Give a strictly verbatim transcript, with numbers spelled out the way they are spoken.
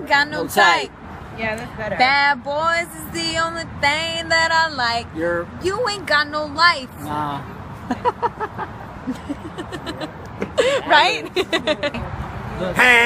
ain't got no, No type. type. Yeah, that's better. Bad boys is the only thing that I like. You're You ain't got no life. nah. Right?